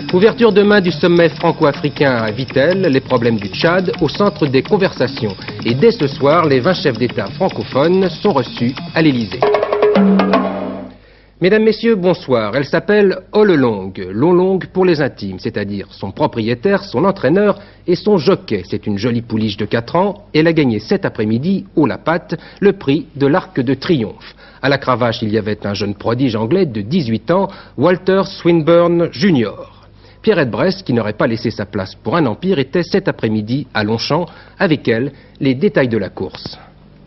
Ouverture demain du sommet franco-africain à Vittel, les problèmes du Tchad au centre des conversations. Et dès ce soir, les 20 chefs d'État francophones sont reçus à l'Élysée. Mesdames, Messieurs, bonsoir. Elle s'appelle All Along, Long pour les intimes, c'est-à-dire son propriétaire, son entraîneur et son jockey. C'est une jolie pouliche de 4 ans. Elle a gagné cet après-midi, haut la patte, le prix de l'Arc de Triomphe. À la cravache, il y avait un jeune prodige anglais de 18 ans, Walter Swinburne Jr. Pierrette Bresse, qui n'aurait pas laissé sa place pour un empire, était cet après-midi à Longchamp. Avec elle, les détails de la course.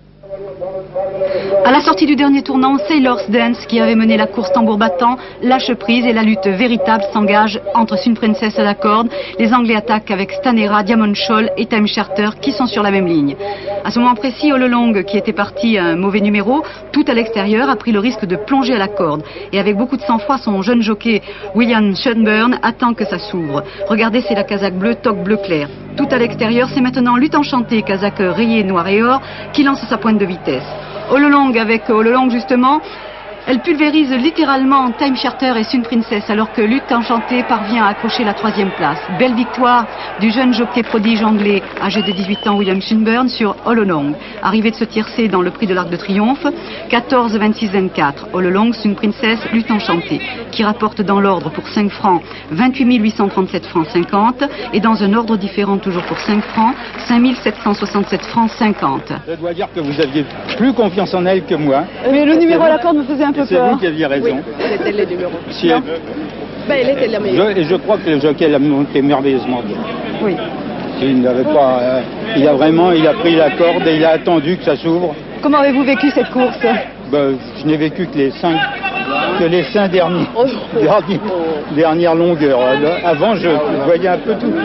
À la sortie du dernier tournant, Sailor's Dance, qui avait mené la course tambour battant, lâche prise et la lutte véritable s'engage entre Sun Princess à la corde. Les Anglais attaquent avec Stanera, Diamond Shoal et Time Charter qui sont sur la même ligne. À ce moment précis, All Along, qui était parti à un mauvais numéro, tout à l'extérieur, a pris le risque de plonger à la corde. Et avec beaucoup de sang-froid, son jeune jockey William Schönburn attend que ça s'ouvre. Regardez, c'est la casaque bleue, toque bleu clair. Tout à l'extérieur, c'est maintenant Lutte Enchantée, casaque rayée noir et or, qui lance sa pointe de vitesse. All Along avec All Along justement, elle pulvérise littéralement Time Charter et Sun Princess alors que Lutte Enchantée parvient à accrocher la 3e place. Belle victoire du jeune jockey prodige anglais âgé de 18 ans William Schönburn sur All Along. Arrivé de se tiercer dans le prix de l'Arc de Triomphe, 14, 26, 24. All Along, Sun Princess, Lutte Enchantée, qui rapporte dans l'ordre pour 5 francs 28 837 francs 50 et dans un ordre différent toujours pour 5 francs 5 767 francs 50. Je dois dire que vous aviez plus confiance en elle que moi. Mais le numéro à la corde me faisait un peu c'est peur. vous qui aviez raison. Oui, c'était les numéros. Si elle... Elle était la meilleure. Et je crois que le jockey l'a monté merveilleusement bien. Oui. Il n'avait pas... il a pris la corde et il a attendu que ça s'ouvre. Comment avez-vous vécu cette course? Je n'ai vécu que les 5 dernières longueurs. Avant, je voyais un peu tout.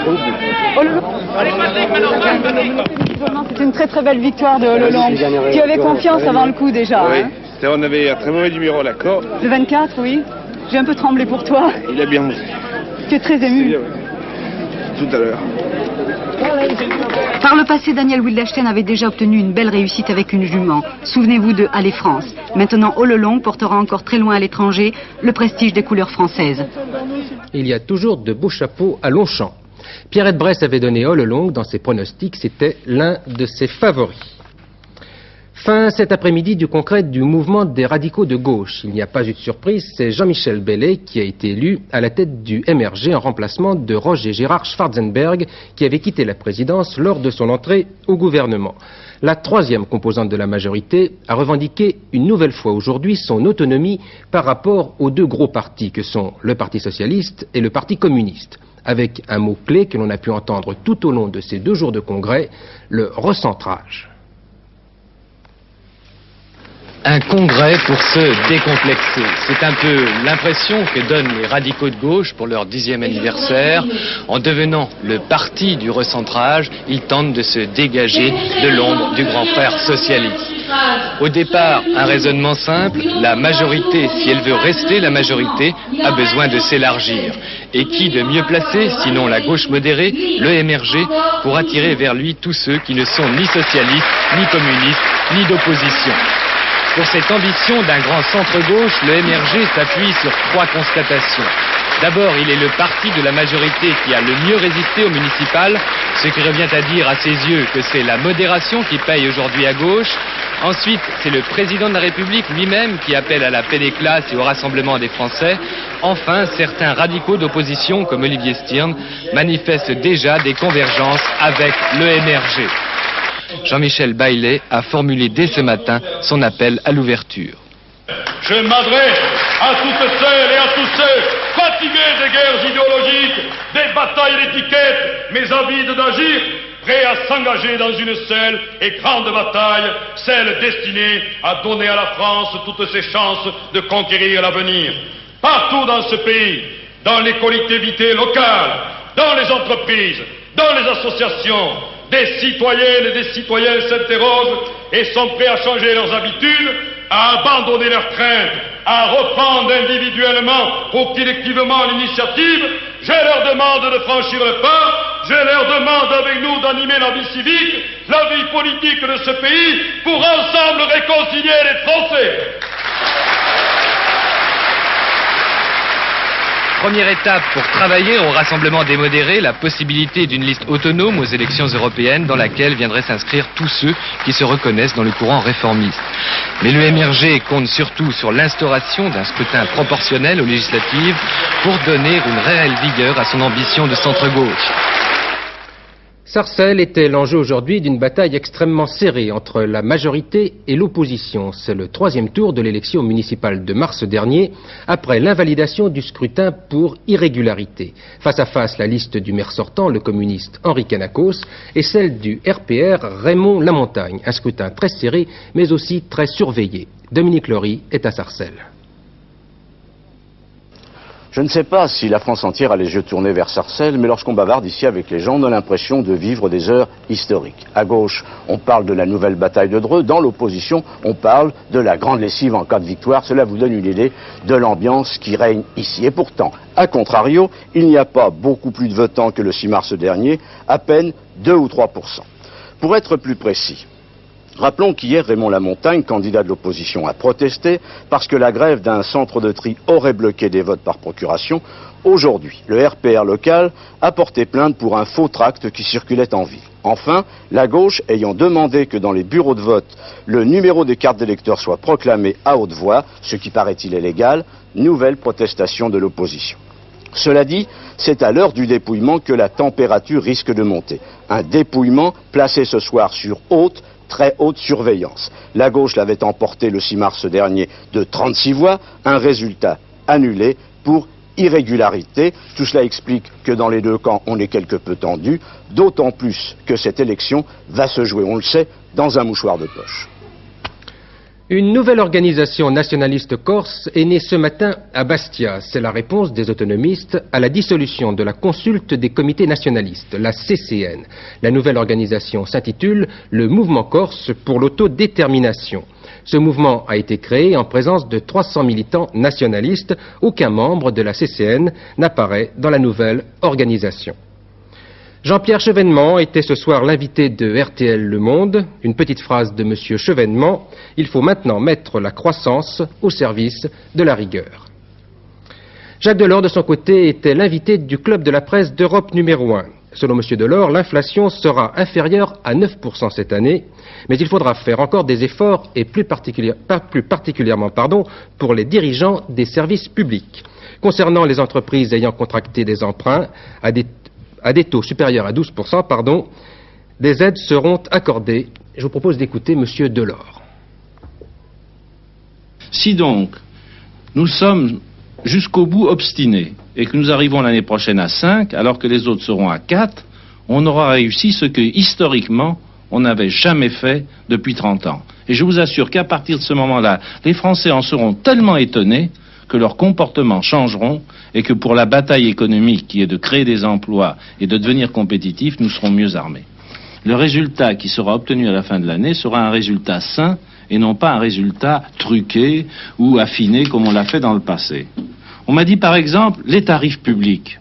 C'est une très très belle victoire de All Along. Tu avais confiance avant le coup déjà. Oui, hein? On avait un très mauvais numéro à la corde. Le 24, oui. J'ai un peu tremblé pour toi. Il a bien monté. Tu es très ému. Tout à l'heure. Par le passé, Daniel Wildenstein avait déjà obtenu une belle réussite avec une jument. Souvenez-vous de Aller France. Maintenant, All Along portera encore très loin à l'étranger le prestige des couleurs françaises. Il y a toujours de beaux chapeaux à Longchamp. Pierrette Bresse avait donné All Along dans ses pronostics, c'était l'un de ses favoris. Fin cet après-midi du congrès du mouvement des radicaux de gauche. Il n'y a pas eu de surprise, c'est Jean-Michel Bellet qui a été élu à la tête du MRG en remplacement de Roger Gérard Schwarzenberg qui avait quitté la présidence lors de son entrée au gouvernement. La 3e composante de la majorité a revendiqué une nouvelle fois aujourd'hui son autonomie par rapport aux 2 gros partis que sont le Parti socialiste et le Parti communiste, avec un mot-clé que l'on a pu entendre tout au long de ces 2 jours de congrès, le recentrage. Un congrès pour se décomplexer. C'est un peu l'impression que donnent les radicaux de gauche pour leur 10e anniversaire. En devenant le parti du recentrage, ils tentent de se dégager de l'ombre du grand frère socialiste. Au départ, un raisonnement simple, la majorité, si elle veut rester la majorité, a besoin de s'élargir. Et qui de mieux placé, sinon la gauche modérée, le MRG, pour attirer vers lui tous ceux qui ne sont ni socialistes, ni communistes, ni d'opposition. Pour cette ambition d'un grand centre-gauche, le MRG s'appuie sur 3 constatations. D'abord, il est le parti de la majorité qui a le mieux résisté au municipal, ce qui revient à dire à ses yeux que c'est la modération qui paye aujourd'hui à gauche. Ensuite, c'est le président de la République lui-même qui appelle à la paix des classes et au rassemblement des Français. Enfin, certains radicaux d'opposition, comme Olivier Stirn, manifestent déjà des convergences avec le MRG. Jean-Michel Baillet a formulé dès ce matin son appel à l'ouverture. Je m'adresse à toutes celles et à tous ceux fatigués des guerres idéologiques, des batailles d'étiquettes, mais avides d'agir, prêts à s'engager dans une seule et grande bataille, celle destinée à donner à la France toutes ses chances de conquérir l'avenir. Partout dans ce pays, dans les collectivités locales, dans les entreprises, dans les associations, des citoyennes et des citoyens s'interrogent et sont prêts à changer leurs habitudes, à abandonner leurs craintes, à reprendre individuellement ou collectivement l'initiative. Je leur demande de franchir le pas, je leur demande avec nous d'animer la vie civique, la vie politique de ce pays, pour ensemble réconcilier les Français. Première étape pour travailler au rassemblement des modérés, la possibilité d'une liste autonome aux élections européennes dans laquelle viendraient s'inscrire tous ceux qui se reconnaissent dans le courant réformiste. Mais le MRG compte surtout sur l'instauration d'un scrutin proportionnel aux législatives pour donner une réelle vigueur à son ambition de centre-gauche. Sarcelles était l'enjeu aujourd'hui d'une bataille extrêmement serrée entre la majorité et l'opposition. C'est le troisième tour de l'élection municipale de mars dernier, après l'invalidation du scrutin pour irrégularité. Face à face, la liste du maire sortant, le communiste Henri Canacos, et celle du RPR Raymond Lamontagne. Un scrutin très serré, mais aussi très surveillé. Dominique Lory est à Sarcelles. Je ne sais pas si la France entière a les yeux tournés vers Sarcelles, mais lorsqu'on bavarde ici avec les gens, on a l'impression de vivre des heures historiques. À gauche, on parle de la nouvelle bataille de Dreux. Dans l'opposition, on parle de la grande lessive en cas de victoire. Cela vous donne une idée de l'ambiance qui règne ici. Et pourtant, à contrario, il n'y a pas beaucoup plus de votants que le 6 mars dernier, à peine 2 ou 3%. Pour être plus précis, rappelons qu'hier, Raymond Lamontagne, candidat de l'opposition, a protesté parce que la grève d'un centre de tri aurait bloqué des votes par procuration. Aujourd'hui, le RPR local a porté plainte pour un faux tract qui circulait en ville. Enfin, la gauche ayant demandé que dans les bureaux de vote, le numéro des cartes d'électeurs soit proclamé à haute voix, ce qui paraît-il est légal, nouvelle protestation de l'opposition. Cela dit, c'est à l'heure du dépouillement que la température risque de monter. Un dépouillement placé ce soir sur haute, très haute surveillance. La gauche l'avait emporté le 6 mars dernier de 36 voix, un résultat annulé pour irrégularité. Tout cela explique que dans les deux camps, on est quelque peu tendu, d'autant plus que cette élection va se jouer, on le sait, dans un mouchoir de poche. Une nouvelle organisation nationaliste corse est née ce matin à Bastia. C'est la réponse des autonomistes à la dissolution de la consulte des comités nationalistes, la CCN. La nouvelle organisation s'intitule le Mouvement Corse pour l'autodétermination. Ce mouvement a été créé en présence de 300 militants nationalistes. Aucun membre de la CCN n'apparaît dans la nouvelle organisation. Jean-Pierre Chevènement était ce soir l'invité de RTL Le Monde. Une petite phrase de M. Chevènement: il faut maintenant mettre la croissance au service de la rigueur. Jacques Delors, de son côté, était l'invité du Club de la presse d'Europe numéro 1. Selon M. Delors, l'inflation sera inférieure à 9% cette année, mais il faudra faire encore des efforts, et plus particulièrement pour les dirigeants des services publics. Concernant les entreprises ayant contracté des emprunts à des taux supérieurs à 12%, des aides seront accordées. Je vous propose d'écouter M. Delors. Si donc nous sommes jusqu'au bout obstinés et que nous arrivons l'année prochaine à 5, alors que les autres seront à 4, on aura réussi ce que, historiquement, on n'avait jamais fait depuis 30 ans. Et je vous assure qu'à partir de ce moment-là, les Français en seront tellement étonnés que leurs comportements changeront et que pour la bataille économique qui est de créer des emplois et de devenir compétitifs, nous serons mieux armés. Le résultat qui sera obtenu à la fin de l'année sera un résultat sain et non pas un résultat truqué ou affiné comme on l'a fait dans le passé. On m'a dit par exemple les tarifs publics.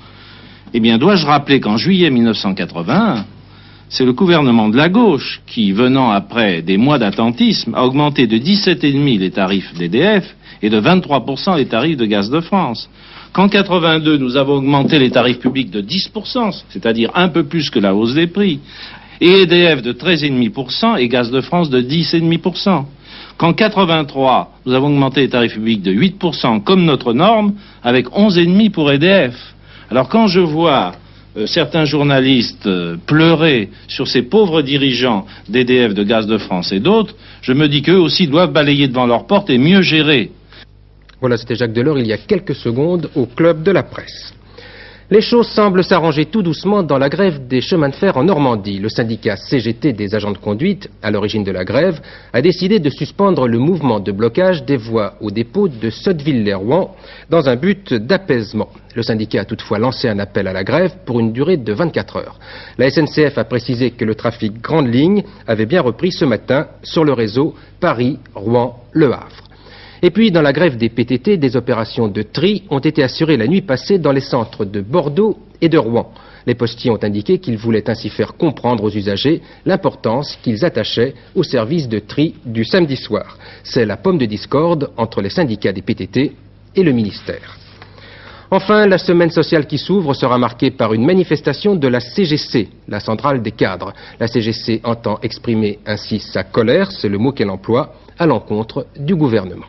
Eh bien, dois-je rappeler qu'en juillet 1981, c'est le gouvernement de la gauche qui, venant après des mois d'attentisme, a augmenté de 17,5% les tarifs d'EDF et de 23% les tarifs de Gaz de France. Qu'en 82, nous avons augmenté les tarifs publics de 10%, c'est-à-dire un peu plus que la hausse des prix, et EDF de 13,5% et Gaz de France de 10,5%. Qu'en 83, nous avons augmenté les tarifs publics de 8% comme notre norme, avec 11,5% pour EDF. Alors quand je vois certains journalistes pleurer sur ces pauvres dirigeants d'EDF, de Gaz de France et d'autres, je me dis qu'eux aussi doivent balayer devant leur porte et mieux gérer. Voilà, c'était Jacques Delors il y a quelques secondes au Club de la presse. Les choses semblent s'arranger tout doucement dans la grève des chemins de fer en Normandie. Le syndicat CGT des agents de conduite, à l'origine de la grève, a décidé de suspendre le mouvement de blocage des voies au dépôt de Sotteville-les-Rouen dans un but d'apaisement. Le syndicat a toutefois lancé un appel à la grève pour une durée de 24 heures. La SNCF a précisé que le trafic grande ligne avait bien repris ce matin sur le réseau Paris-Rouen-Le Havre. Et puis, dans la grève des PTT, des opérations de tri ont été assurées la nuit passée dans les centres de Bordeaux et de Rouen. Les postiers ont indiqué qu'ils voulaient ainsi faire comprendre aux usagers l'importance qu'ils attachaient au service de tri du samedi soir. C'est la pomme de discorde entre les syndicats des PTT et le ministère. Enfin, la semaine sociale qui s'ouvre sera marquée par une manifestation de la CGC, la centrale des cadres. La CGC entend exprimer ainsi sa colère, c'est le mot qu'elle emploie, à l'encontre du gouvernement.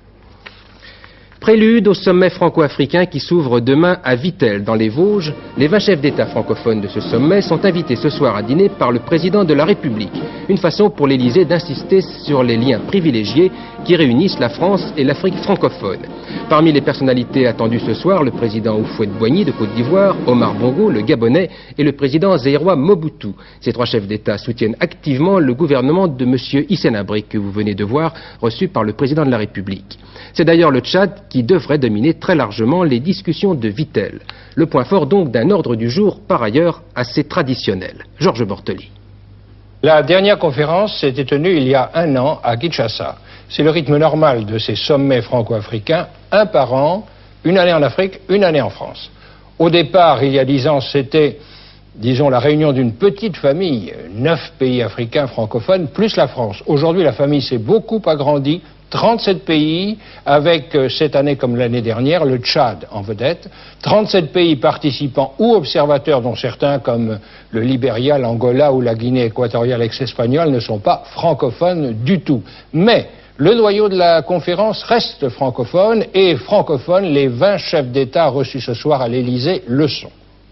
Prélude au sommet franco-africain qui s'ouvre demain à Vittel, dans les Vosges. Les 20 chefs d'État francophones de ce sommet sont invités ce soir à dîner par le président de la République. Une façon pour l'Élysée d'insister sur les liens privilégiés qui réunissent la France et l'Afrique francophone. Parmi les personnalités attendues ce soir, le président Houphouët-Boigny de Côte d'Ivoire, Omar Bongo, le Gabonais, et le président zaïrois Mobutu. Ces 3 chefs d'État soutiennent activement le gouvernement de M. Hissène Habré, que vous venez de voir, reçu par le président de la République. C'est d'ailleurs le Tchad qui devrait dominer très largement les discussions de Vittel. Le point fort donc d'un ordre du jour par ailleurs assez traditionnel. Georges Bortoli. La dernière conférence s'était tenue il y a 1 an à Kinshasa. C'est le rythme normal de ces sommets franco-africains, un par an, une année en Afrique, une année en France. Au départ, il y a 10 ans, c'était, disons, la réunion d'une petite famille, 9 pays africains francophones, plus la France. Aujourd'hui, la famille s'est beaucoup agrandie, 37 pays, avec cette année comme l'année dernière, le Tchad en vedette, 37 pays participants ou observateurs, dont certains comme le Libéria, l'Angola ou la Guinée équatoriale ex-espagnole ne sont pas francophones du tout. Mais le noyau de la conférence reste francophone, et francophones, les 20 chefs d'État reçus ce soir à l'Élysée le sont.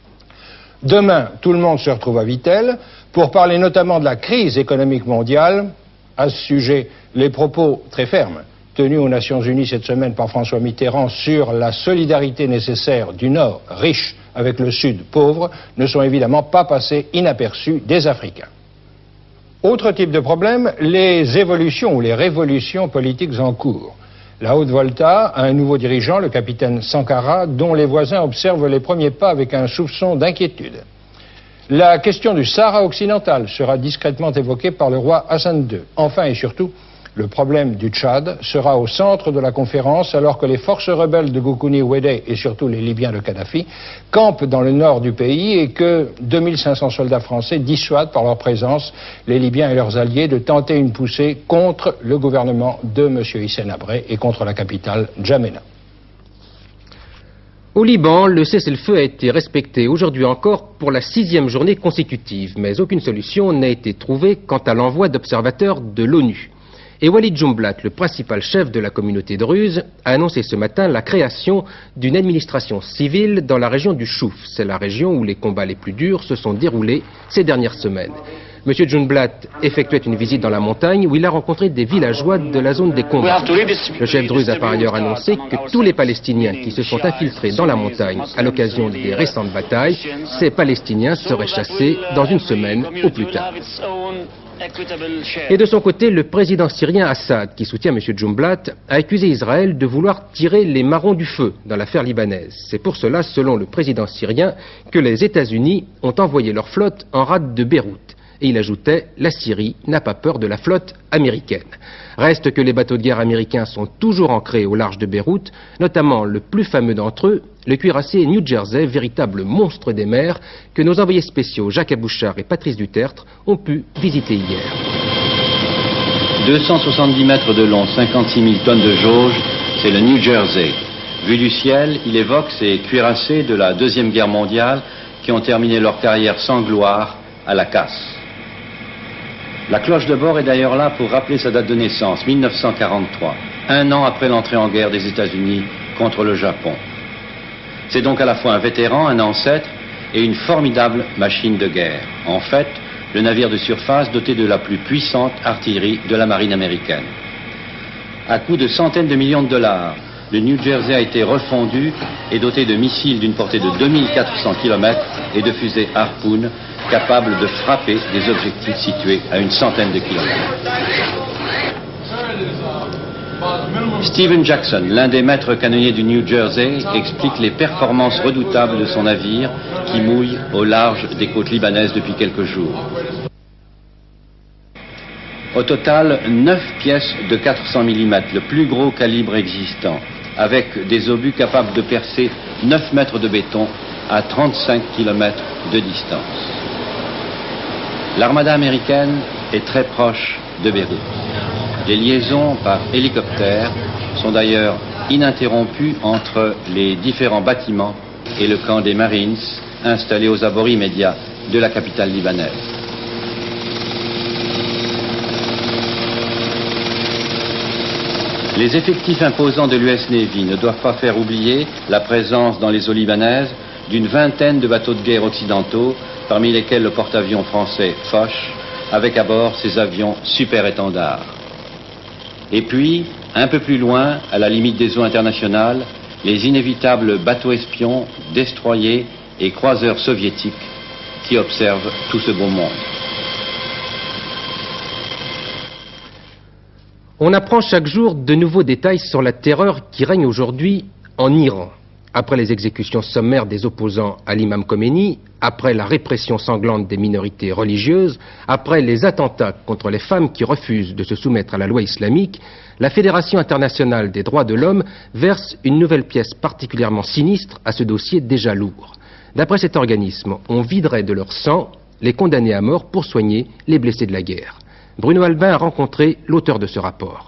Demain, tout le monde se retrouve à Vittel pour parler notamment de la crise économique mondiale. À ce sujet, les propos très fermes tenus aux Nations Unies cette semaine par François Mitterrand sur la solidarité nécessaire du Nord riche avec le Sud pauvre ne sont évidemment pas passés inaperçus des Africains. Autre type de problème, les évolutions ou les révolutions politiques en cours. La Haute-Volta a un nouveau dirigeant, le capitaine Sankara, dont les voisins observent les premiers pas avec un soupçon d'inquiétude. La question du Sahara occidental sera discrètement évoquée par le roi Hassan II. Enfin et surtout, le problème du Tchad sera au centre de la conférence alors que les forces rebelles de Goukouni Ouédé et surtout les Libyens de Kadhafi campent dans le nord du pays et que 2500 soldats français dissuadent par leur présence les Libyens et leurs alliés de tenter une poussée contre le gouvernement de M. Hissène Habré et contre la capitale N'Djamena. Au Liban, le cessez-le-feu a été respecté aujourd'hui encore pour la 6e journée consécutive, mais aucune solution n'a été trouvée quant à l'envoi d'observateurs de l'ONU. Et Walid Jumblat, le principal chef de la communauté druze, a annoncé ce matin la création d'une administration civile dans la région du Chouf. C'est la région où les combats les plus durs se sont déroulés ces dernières semaines. M. Jumblat effectuait une visite dans la montagne où il a rencontré des villageois de la zone des combats. Le chef druze a par ailleurs annoncé que tous les Palestiniens qui se sont infiltrés dans la montagne à l'occasion des récentes batailles, ces Palestiniens seraient chassés dans une semaine au plus tard. Et de son côté, le président syrien Assad, qui soutient M. Jumblat, a accusé Israël de vouloir tirer les marrons du feu dans l'affaire libanaise. C'est pour cela, selon le président syrien, que les États-Unis ont envoyé leur flotte en rade de Beyrouth. Et il ajoutait, la Syrie n'a pas peur de la flotte américaine. Reste que les bateaux de guerre américains sont toujours ancrés au large de Beyrouth, notamment le plus fameux d'entre eux, le cuirassé New Jersey, véritable monstre des mers, que nos envoyés spéciaux Jacques Abouchard et Patrice Dutertre ont pu visiter hier. 270 mètres de long, 56 000 tonnes de jauge, c'est le New Jersey. Vu du ciel, il évoque ces cuirassés de la Deuxième Guerre mondiale qui ont terminé leur carrière sans gloire à la casse. La cloche de bord est d'ailleurs là pour rappeler sa date de naissance, 1943, 1 an après l'entrée en guerre des États-Unis contre le Japon. C'est donc à la fois un vétéran, un ancêtre et une formidable machine de guerre. En fait, le navire de surface doté de la plus puissante artillerie de la marine américaine. À coût de centaines de millions de dollars, le New Jersey a été refondu et doté de missiles d'une portée de 2400 km et de fusées Harpoon capables de frapper des objectifs situés à une centaine de kilomètres. Stephen Jackson, l'un des maîtres canonniers du New Jersey, explique les performances redoutables de son navire qui mouille au large des côtes libanaises depuis quelques jours. Au total, 9 pièces de 400 mm, le plus gros calibre existant, avec des obus capables de percer 9 mètres de béton à 35 km de distance. L'armada américaine est très proche de Beyrouth. Les liaisons par hélicoptère sont d'ailleurs ininterrompue entre les différents bâtiments et le camp des Marines installé aux abords immédiats de la capitale libanaise. Les effectifs imposants de l'US Navy ne doivent pas faire oublier la présence dans les eaux libanaises d'une vingtaine de bateaux de guerre occidentaux, parmi lesquels le porte-avions français Foch, avec à bord ses avions super-étendards. Et puis, un peu plus loin, à la limite des eaux internationales, les inévitables bateaux espions, destroyers et croiseurs soviétiques qui observent tout ce beau monde. On apprend chaque jour de nouveaux détails sur la terreur qui règne aujourd'hui en Iran. Après les exécutions sommaires des opposants à l'imam Khomeini, après la répression sanglante des minorités religieuses, après les attentats contre les femmes qui refusent de se soumettre à la loi islamique, la Fédération internationale des droits de l'homme verse une nouvelle pièce particulièrement sinistre à ce dossier déjà lourd. D'après cet organisme, on viderait de leur sang les condamnés à mort pour soigner les blessés de la guerre. Bruno Albin a rencontré l'auteur de ce rapport.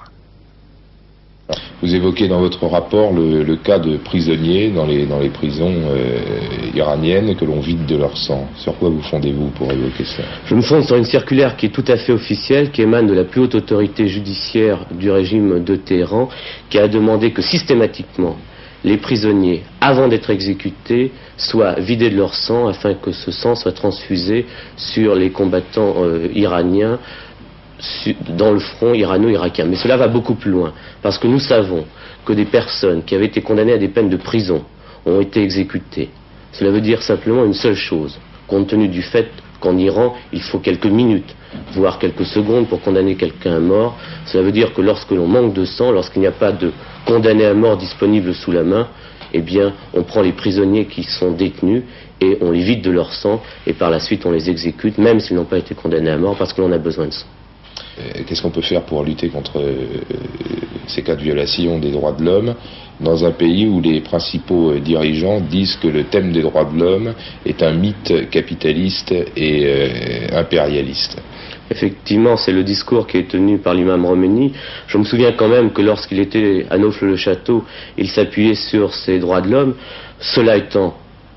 Vous évoquez dans votre rapport le cas de prisonniers dans les prisons iraniennes que l'on vide de leur sang. Sur quoi vous fondez-vous pour évoquer ça? Je me fonde sur une circulaire qui est tout à fait officielle, qui émane de la plus haute autorité judiciaire du régime de Téhéran, qui a demandé que systématiquement les prisonniers, avant d'être exécutés, soient vidés de leur sang afin que ce sang soit transfusé sur les combattants iraniens dans le front irano-irakien. Mais cela va beaucoup plus loin, parce que nous savons que des personnes qui avaient été condamnées à des peines de prison ont été exécutées. Cela veut dire simplement une seule chose, compte tenu du fait qu'en Iran, il faut quelques minutes, voire quelques secondes pour condamner quelqu'un à mort. Cela veut dire que lorsque l'on manque de sang, lorsqu'il n'y a pas de condamné à mort disponible sous la main, eh bien, on prend les prisonniers qui sont détenus et on les vide de leur sang, et par la suite on les exécute, même s'ils n'ont pas été condamnés à mort, parce que l'on a besoin de sang. Qu'est-ce qu'on peut faire pour lutter contre ces cas de violation des droits de l'homme dans un pays où les principaux dirigeants disent que le thème des droits de l'homme est un mythe capitaliste et impérialiste? Effectivement, c'est le discours qui est tenu par l'imam Khomeini. Je me souviens quand même que lorsqu'il était à Naufle-le-Château, il s'appuyait sur ces droits de l'homme. Cela étant,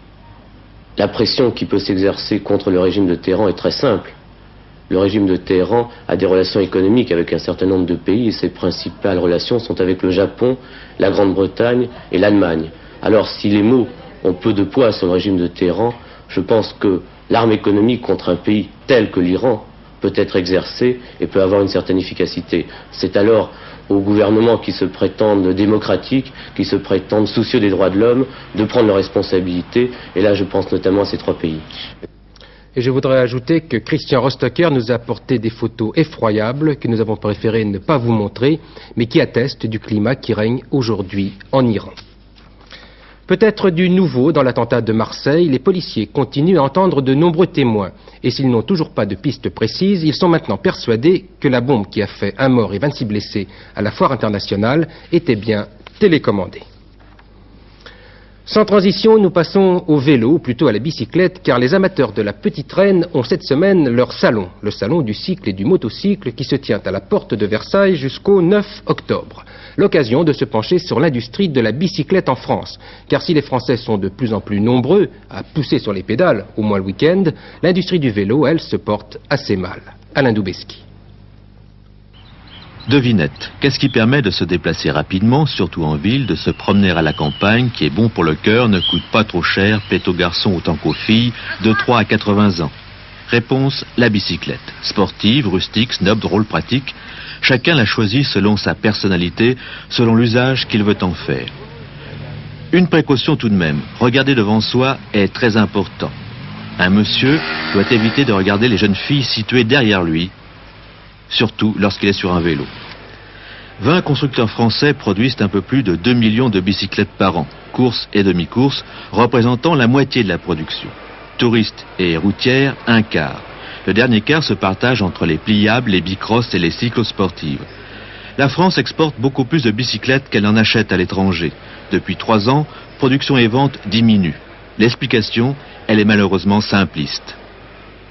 la pression qui peut s'exercer contre le régime de Téhéran est très simple. Le régime de Téhéran a des relations économiques avec un certain nombre de pays et ses principales relations sont avec le Japon, la Grande-Bretagne et l'Allemagne. Alors si les mots ont peu de poids sur le régime de Téhéran, je pense que l'arme économique contre un pays tel que l'Iran peut être exercée et peut avoir une certaine efficacité. C'est alors aux gouvernements qui se prétendent démocratiques, qui se prétendent soucieux des droits de l'homme, de prendre leurs responsabilités, et là je pense notamment à ces trois pays. Et je voudrais ajouter que Christian Rostocker nous a apporté des photos effroyables que nous avons préféré ne pas vous montrer, mais qui attestent du climat qui règne aujourd'hui en Iran. Peut-être du nouveau dans l'attentat de Marseille, les policiers continuent à entendre de nombreux témoins. Et s'ils n'ont toujours pas de pistes précises, ils sont maintenant persuadés que la bombe qui a fait 1 mort et 26 blessés à la foire internationale était bien télécommandée. Sans transition, nous passons au vélo, ou plutôt à la bicyclette, car les amateurs de la petite reine ont cette semaine leur salon, le salon du cycle et du motocycle qui se tient à la porte de Versailles jusqu'au 9 octobre. L'occasion de se pencher sur l'industrie de la bicyclette en France, car si les Français sont de plus en plus nombreux à pousser sur les pédales, au moins le week-end, l'industrie du vélo, elle, se porte assez mal. Alain Doubeski. Devinette, qu'est-ce qui permet de se déplacer rapidement, surtout en ville, de se promener à la campagne, qui est bon pour le cœur, ne coûte pas trop cher, plaît aux garçons autant qu'aux filles, de 3 à 80 ans? Réponse, la bicyclette. Sportive, rustique, snob, drôle, pratique. Chacun l'a choisie selon sa personnalité, selon l'usage qu'il veut en faire. Une précaution tout de même, regarder devant soi est très important. Un monsieur doit éviter de regarder les jeunes filles situées derrière lui, surtout lorsqu'il est sur un vélo. 20 constructeurs français produisent un peu plus de 2 millions de bicyclettes par an, courses et demi-courses, représentant la moitié de la production. Touristes et routières, un quart. Le dernier quart se partage entre les pliables, les bicrosses et les cyclosportives. La France exporte beaucoup plus de bicyclettes qu'elle en achète à l'étranger. Depuis 3 ans, production et vente diminuent. L'explication, elle est malheureusement simpliste.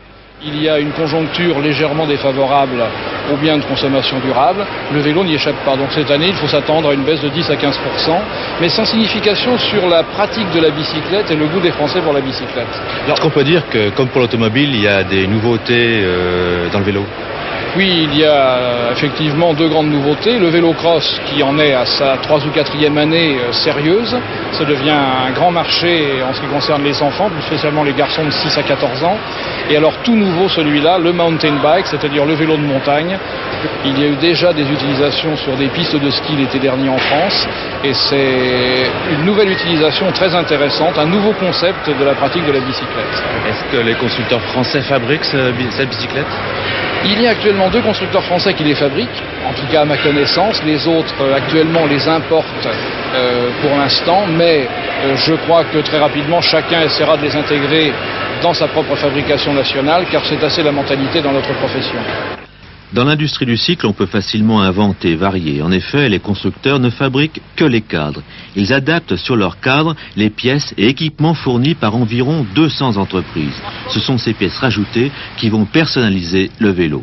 Il y a une conjoncture légèrement défavorable aux biens de consommation durable. Le vélo n'y échappe pas. Donc cette année, il faut s'attendre à une baisse de 10 à 15%, mais sans signification sur la pratique de la bicyclette et le goût des Français pour la bicyclette. Est-ce qu'on peut dire que, comme pour l'automobile, il y a des nouveautés dans le vélo? Oui, il y a effectivement deux grandes nouveautés. Le vélo cross qui en est à sa 3e ou 4e année sérieuse. Ça devient un grand marché en ce qui concerne les enfants, plus spécialement les garçons de 6 à 14 ans. Et alors tout nouveau celui-là, le mountain bike, c'est-à-dire le vélo de montagne. Il y a eu déjà des utilisations sur des pistes de ski l'été dernier en France. Et c'est une nouvelle utilisation très intéressante, un nouveau concept de la pratique de la bicyclette. Est-ce que les constructeurs français fabriquent cette bicyclette? Il y a actuellement 2 constructeurs français qui les fabriquent, en tout cas à ma connaissance. Les autres actuellement les importent pour l'instant, mais je crois que très rapidement chacun essaiera de les intégrer dans sa propre fabrication nationale, car c'est assez la mentalité dans notre profession. Dans l'industrie du cycle, on peut facilement inventer, varier. En effet, les constructeurs ne fabriquent que les cadres. Ils adaptent sur leurs cadres les pièces et équipements fournis par environ 200 entreprises. Ce sont ces pièces rajoutées qui vont personnaliser le vélo.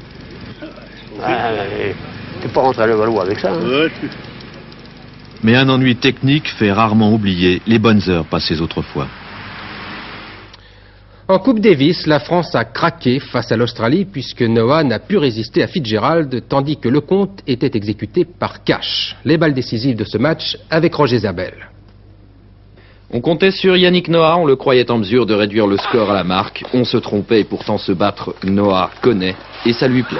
Tu peux rentrer à le vélo avec ça. Hein. Mais un ennui technique fait rarement oublier les bonnes heures passées autrefois. En Coupe Davis, la France a craqué face à l'Australie puisque Noah n'a pu résister à Fitzgerald tandis que Lecomte était exécuté par Cash. Les balles décisives de ce match avec Roger Zabel. On comptait sur Yannick Noah, on le croyait en mesure de réduire le score à la marque. On se trompait et pourtant se battre, Noah connaît et ça lui plaît.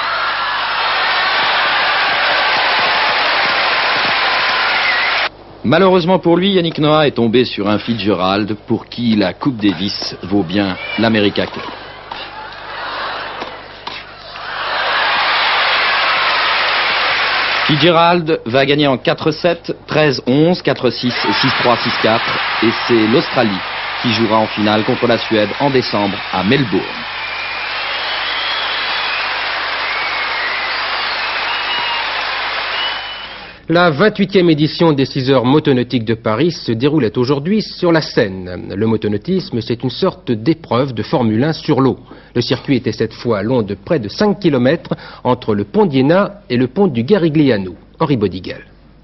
Malheureusement pour lui, Yannick Noah est tombé sur un Fitzgerald pour qui la Coupe Davis vaut bien l'America Cup. Fitzgerald va gagner en 4-7, 13-11, 4-6, 6-3, 6-4 et c'est l'Australie qui jouera en finale contre la Suède en décembre à Melbourne. La 28e édition des 6 heures motonautiques de Paris se déroulait aujourd'hui sur la Seine. Le motonautisme, c'est une sorte d'épreuve de Formule 1 sur l'eau. Le circuit était cette fois long de près de 5 km entre le pont d'Iéna et le pont du Garigliano. Henri Bodiguel.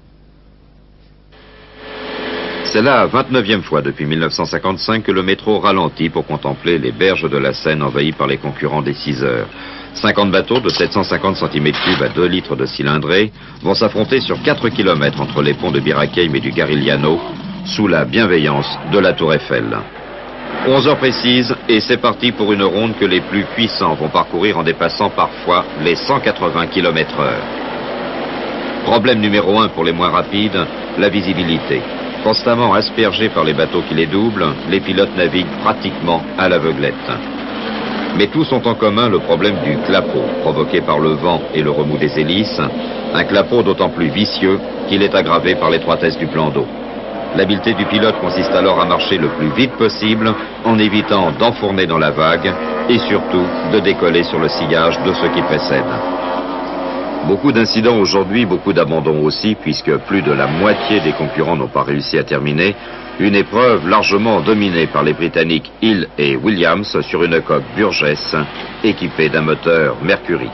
C'est la 29e fois depuis 1955 que le métro ralentit pour contempler les berges de la Seine envahies par les concurrents des 6 heures. 50 bateaux de 750 cm3 à 2 litres de cylindrée vont s'affronter sur 4 km entre les ponts de Birakeim et du Garigliano, sous la bienveillance de la Tour Eiffel. 11 heures précises et c'est parti pour une ronde que les plus puissants vont parcourir en dépassant parfois les 180 km/h. Problème numéro 1 pour les moins rapides, la visibilité. Constamment aspergés par les bateaux qui les doublent, les pilotes naviguent pratiquement à l'aveuglette. Mais tous ont en commun le problème du clapot, provoqué par le vent et le remous des hélices, un clapot d'autant plus vicieux qu'il est aggravé par l'étroitesse du plan d'eau. L'habileté du pilote consiste alors à marcher le plus vite possible, en évitant d'enfourner dans la vague, et surtout de décoller sur le sillage de ceux qui précèdent. Beaucoup d'incidents aujourd'hui, beaucoup d'abandons aussi, puisque plus de la moitié des concurrents n'ont pas réussi à terminer. Une épreuve largement dominée par les Britanniques Hill et Williams sur une coque Burgess équipée d'un moteur Mercury.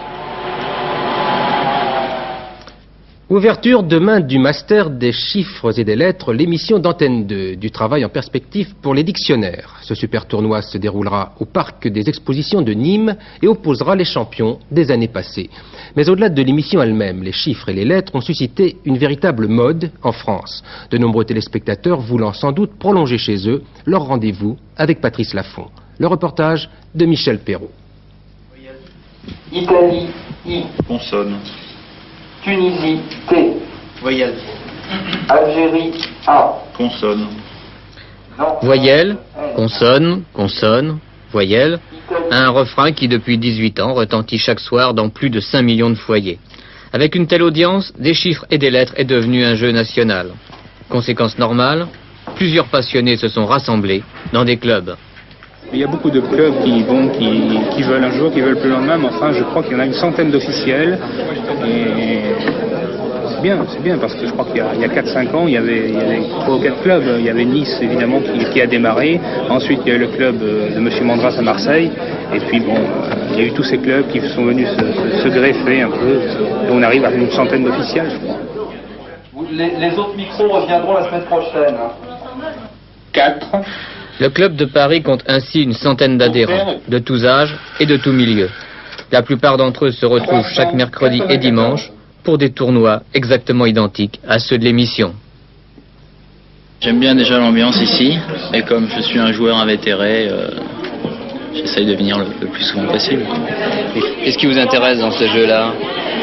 Ouverture demain du Master des chiffres et des lettres, l'émission d'Antenne 2, du travail en perspective pour les dictionnaires. Ce super tournoi se déroulera au parc des expositions de Nîmes et opposera les champions des années passées. Mais au-delà de l'émission elle-même, les chiffres et les lettres ont suscité une véritable mode en France. De nombreux téléspectateurs voulant sans doute prolonger chez eux leur rendez-vous avec Patrice Laffont. Le reportage de Michel Perrault. Italie, I. Consonne. Tunisie, T. Voyelle. Algérie, A. Consonne. Voyelle, consonne, consonne, voyelle. Un refrain qui depuis 18 ans retentit chaque soir dans plus de 5 millions de foyers. Avec une telle audience, des chiffres et des lettres est devenu un jeu national. Conséquence normale, plusieurs passionnés se sont rassemblés dans des clubs. Il y a beaucoup de clubs qui veulent un jour, qui veulent plus le lendemain, mais enfin je crois qu'il y en a une centaine d'officiels. Et c'est bien parce que je crois qu'il y a 4-5 ans, il y avait 3 ou 4 clubs. Il y avait Nice évidemment qui a démarré. Ensuite il y a eu le club de M. Mandras à Marseille. Et puis bon, il y a eu tous ces clubs qui sont venus se greffer un peu, et on arrive à une centaine d'officiels, je crois. Les autres micros reviendront la semaine prochaine. 4. Le club de Paris compte ainsi une centaine d'adhérents, de tous âges et de tous milieux. La plupart d'entre eux se retrouvent chaque mercredi et dimanche pour des tournois exactement identiques à ceux de l'émission. J'aime bien déjà l'ambiance ici, et comme je suis un joueur invétéré, j'essaye de venir le plus souvent possible. Qu'est-ce qui vous intéresse dans ce jeu-là ?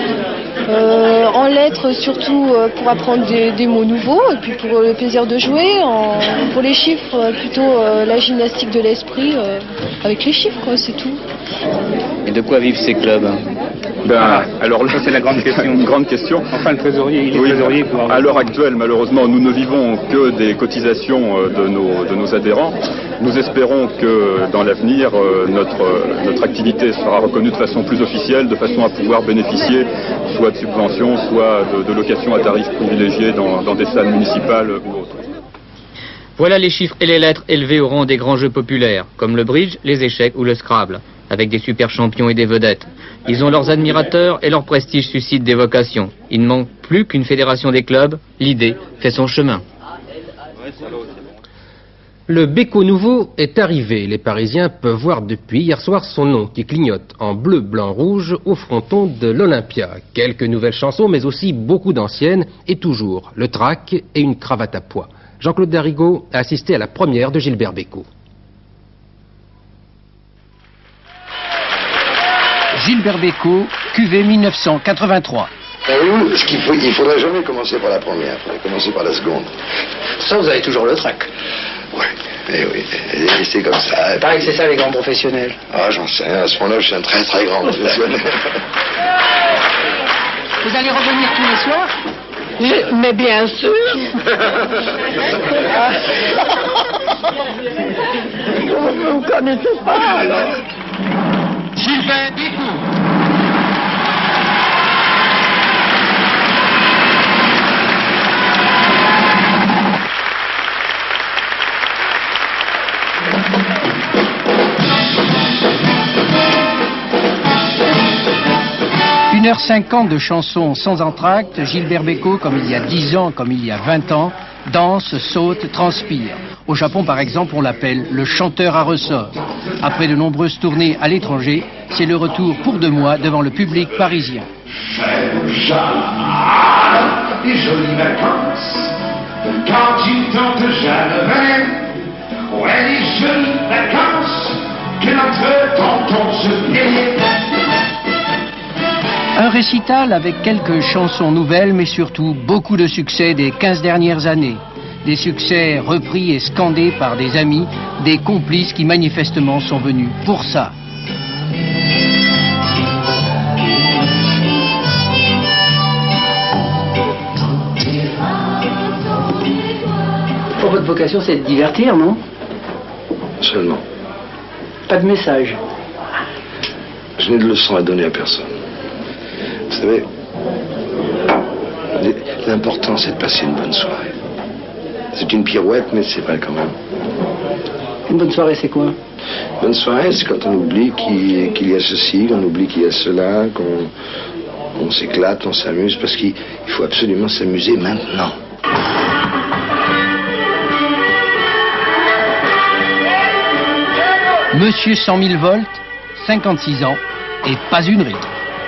En lettres, surtout pour apprendre des mots nouveaux, et puis pour le plaisir de jouer. Pour les chiffres, plutôt la gymnastique de l'esprit, avec les chiffres, quoi, c'est tout. Et de quoi vivent ces clubs ? Alors là, c'est la grande question. Une grande question. Enfin, le trésorier, il est trésorier pour... À l'heure actuelle, malheureusement, nous ne vivons que des cotisations de nos adhérents. Nous espérons que dans l'avenir, notre activité sera reconnue de façon plus officielle, de façon à pouvoir bénéficier soit de subventions, soit de locations à tarifs privilégiés dans des salles municipales ou autres. Voilà les chiffres et les lettres élevés au rang des grands jeux populaires, comme le bridge, les échecs ou le Scrabble, avec des super champions et des vedettes. Ils ont leurs admirateurs et leur prestige suscite des vocations. Il ne manque plus qu'une fédération des clubs. L'idée fait son chemin. Le Beko nouveau est arrivé. Les Parisiens peuvent voir depuis hier soir son nom qui clignote en bleu, blanc, rouge au fronton de l'Olympia. Quelques nouvelles chansons, mais aussi beaucoup d'anciennes et toujours le trac et une cravate à pois. Jean-Claude Darigo a assisté à la première de Gilbert Bécaud. Gilbert Bécaud, QV 1983. Il faudrait jamais commencer par la première, il faudrait commencer par la seconde. Ça, vous avez toujours le trac. Oui, et c'est comme ça. Il paraît que c'est ça les grands professionnels. Ah, j'en sais, à ce moment-là, je suis un très très grand professionnel. Vous allez revenir tous les soirs ? Mais bien sûr. Vous ne connaissez pas alors. Gilbert Bécaud. Une heure 50 de chansons sans entracte. Gilbert Bécaud, comme il y a 10 ans, comme il y a 20 ans, danse, saute, transpire. Au Japon, par exemple, on l'appelle le chanteur à ressort. Après de nombreuses tournées à l'étranger, c'est le retour pour 2 mois devant le public parisien. Des jolies vacances, quand tu tentes jamais, ouais, les jolies vacances, que notre tonton se plaît. Un récital avec quelques chansons nouvelles, mais surtout beaucoup de succès des 15 dernières années. Des succès repris et scandés par des amis, des complices qui manifestement sont venus pour ça. Pour votre vocation, c'est de divertir, non? Seulement. Pas de message. Je n'ai de leçons à donner à personne. Vous savez, l'important c'est de passer une bonne soirée. C'est une pirouette, mais c'est vrai quand même. Une bonne soirée, c'est quoi? Une bonne soirée, c'est quand on oublie qu'il y a ceci, qu'on oublie qu'il y a cela, qu'on s'éclate, on s'amuse, parce qu'il faut absolument s'amuser maintenant. Monsieur 100 000 volts, 56 ans, et pas une ride.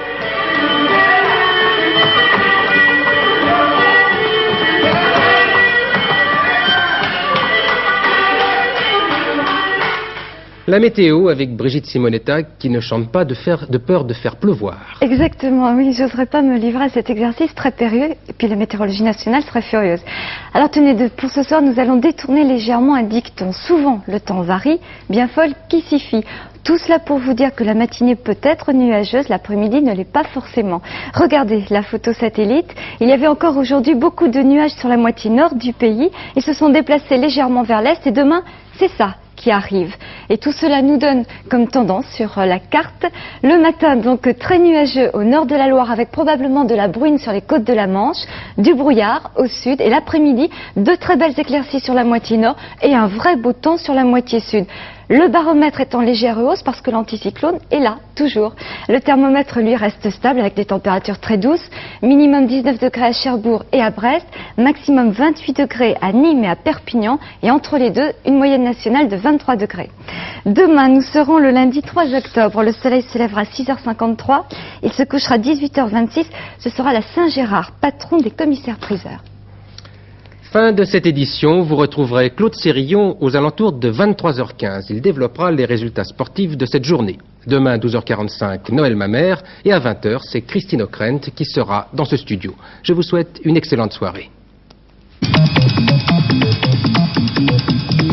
La météo avec Brigitte Simonetta qui ne chante pas de peur de faire pleuvoir. Exactement, oui, j'oserais pas me livrer à cet exercice très périlleux et puis la météorologie nationale serait furieuse. Alors tenez, pour ce soir, nous allons détourner légèrement un dicton. Souvent, le temps varie, bien folle qui s'y fie. Tout cela pour vous dire que la matinée peut être nuageuse, l'après-midi ne l'est pas forcément. Regardez la photo satellite. Il y avait encore aujourd'hui beaucoup de nuages sur la moitié nord du pays. Ils se sont déplacés légèrement vers l'est et demain, c'est ça qui arrive. Et tout cela nous donne comme tendance sur la carte. Le matin, donc très nuageux au nord de la Loire avec probablement de la bruine sur les côtes de la Manche, du brouillard au sud et l'après-midi, de très belles éclaircies sur la moitié nord et un vrai beau temps sur la moitié sud. Le baromètre est en légère hausse parce que l'anticyclone est là, toujours. Le thermomètre, lui, reste stable avec des températures très douces. Minimum 19 degrés à Cherbourg et à Brest, maximum 28 degrés à Nîmes et à Perpignan, et entre les deux, une moyenne nationale de 23 degrés. Demain, nous serons le lundi 3 octobre. Le soleil se lèvera à 6h53. Il se couchera à 18h26. Ce sera la Saint-Gérard, patron des commissaires-priseurs. Fin de cette édition, vous retrouverez Claude Sérillon aux alentours de 23h15. Il développera les résultats sportifs de cette journée. Demain, 12h45, Noël Mamère, et à 20h, c'est Christine Ockrent qui sera dans ce studio. Je vous souhaite une excellente soirée.